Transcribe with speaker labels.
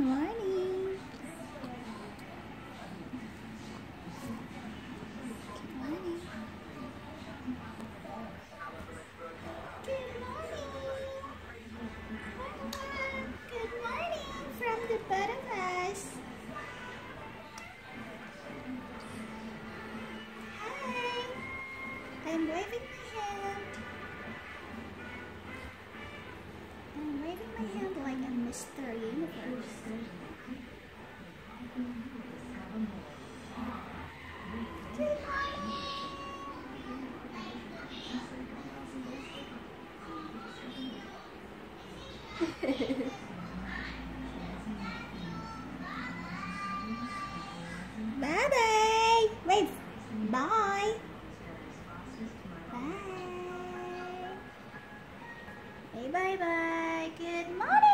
Speaker 1: morning. Good morning. Good morning. Good morning from the both of us. Hi. I'm waving my hand. I'm waving my hand like I'm Mr. Universe. Good morning. Bye-bye. Wait. Bye. Bye. Bye-bye. Good morning.